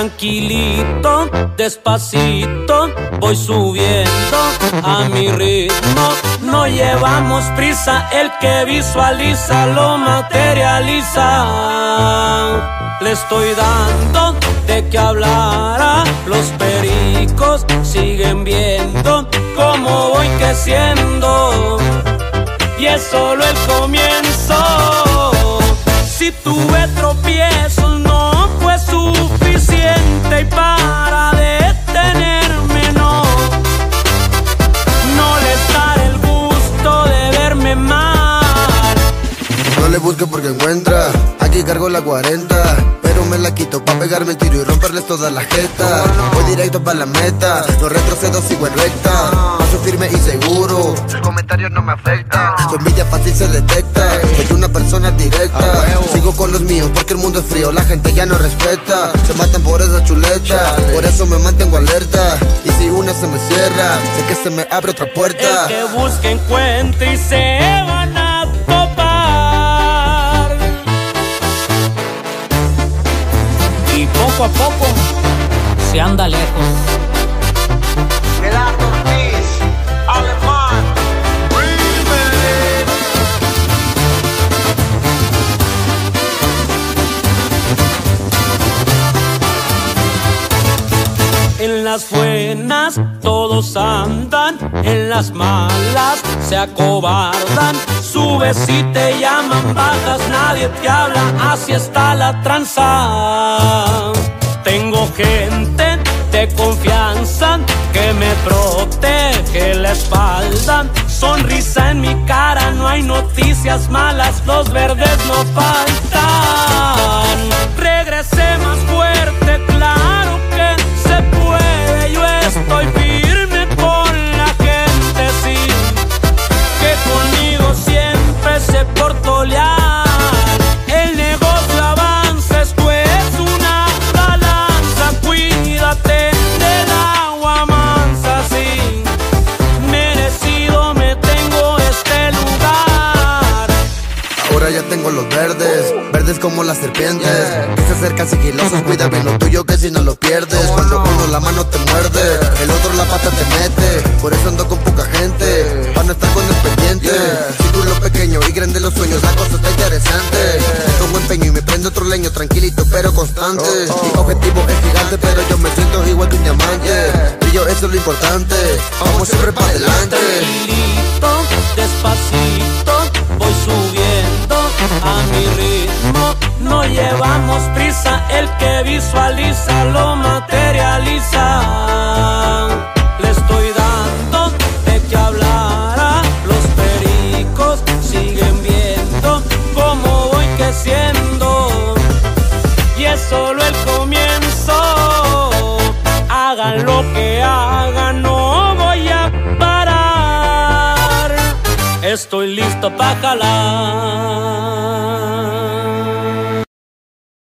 Tranquilito, despacito, voy subiendo a mi ritmo. No llevamos prisa, el que visualiza lo materializa. Le estoy dando de qué hablar, los pericos siguen viendo cómo voy creciendo. Y es solo el comienzo. Si tuve tropiezos no fue suficiente, y para detenerme no les daré el gusto de verme mal. No le busque porque encuentra, aquí cargo la 40, pero me la quito pa' pegarme el tiro y romperles toda la jeta. Voy directo pa' la meta, no retrocedo, sigo en recta. Paso firme y seguro, sus comentarios no me afectan. Tu envidia fácil se detecta, soy una persona directa. Sigo con los míos porque el mundo es frío, la gente ya no respeta. Se matan por esa chuleta, por eso me mantengo alerta. Y si una se me cierra, sé que se me abre otra puerta. El que busque encuentra y se van a topar. Y poco a poco se anda lejos. Gerardo Ortiz, Alemán, Remix. En las buenas todos andan, en las malas se acobardan. Subes y te llaman, bajas, nadie te habla, así está la tranza. Tengo gente de confianza que me protege la espalda. Sonrisa en mi cara, no hay noticias malas, los verdes no faltan. Regresé más fuerte, claro que se puede. Yo estoy firme con la gente, sí, que conmigo siempre se portó leal. El negocio avanza, esto es una balanza. Cuídate del agua mansa, sí, merecido me tengo este lugar. Ahora ya tengo los verdes, verdes como las serpientes, que se acercan sigilosos. Cuida bien lo tuyo que si no lo pierdes. Cuando uno la mano te muerde, el otro la pata te mete. Por eso ando con poca gente, para no estar con el pendiente. Círculo pequeño y grande los sueños, la cosa está interesante. Pongo empeño y me prendo otro leño, tranquilito pero constante. Mi objetivo es gigante, pero yo me siento igual que un diamante. Brillo, eso es lo importante, vamos siempre para adelante. Tranquilito, despacito, voy subiendo a mi ritmo. No llevamos prisa, el que visualiza lo materializa. Le estoy dando de qué hablar, los pericos siguen viendo cómo voy creciendo. Y es solo el comienzo, hagan lo que hagan, no voy a parar. Estoy listo pa' jalar.